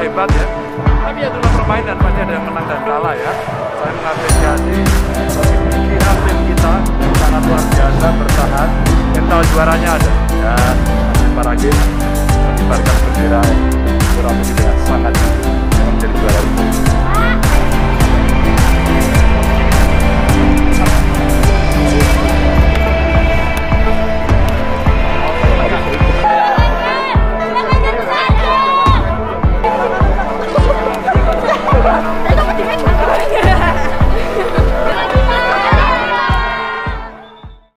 hebat ya. Tapi ya itulah permainan, pasti ada yang menang dan kalah ya. Saya mengapresiasi pimpinan tim kita sangat luar biasa, bertahan, mental juaranya ada. Ya, para game.